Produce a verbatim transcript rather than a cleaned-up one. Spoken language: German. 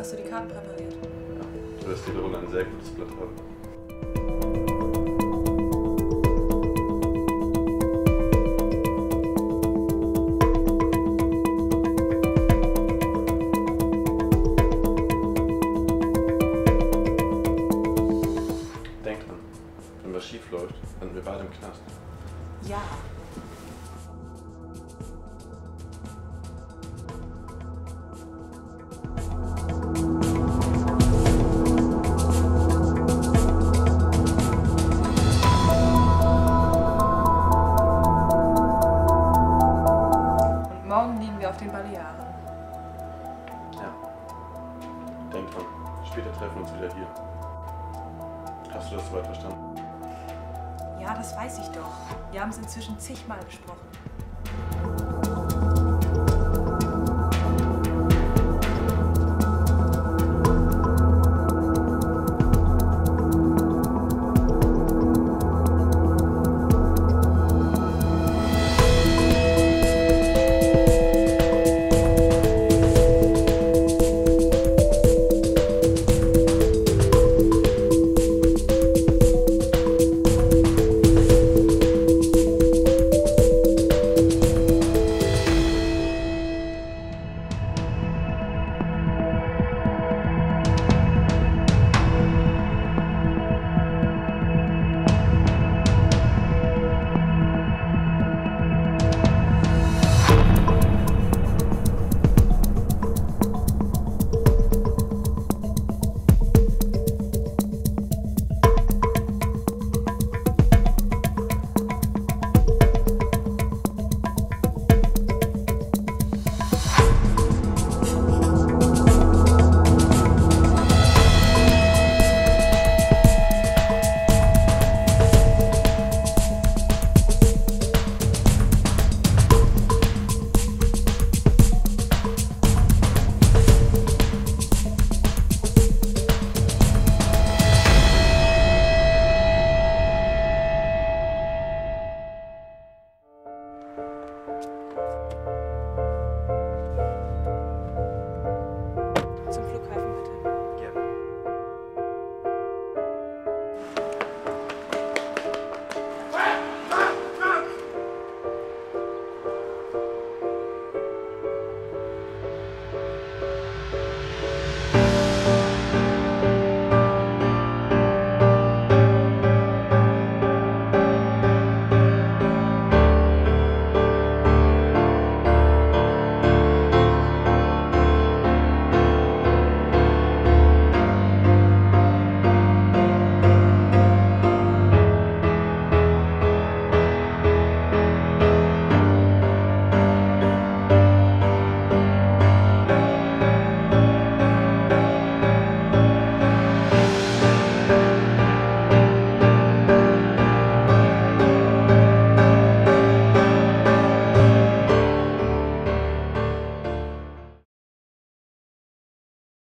Hast du die Karten präpariert? Ja, du wirst jede Runde ein sehr gutes Blatt haben. Denk dran, wenn was schief läuft, landen wir beide im Knast. Ja. Und morgen liegen wir auf den Balearen. Ja. Denk dran, später treffen wir uns wieder hier. Hast du das soweit verstanden? Ja, das weiß ich doch. Wir haben es inzwischen zigmal besprochen.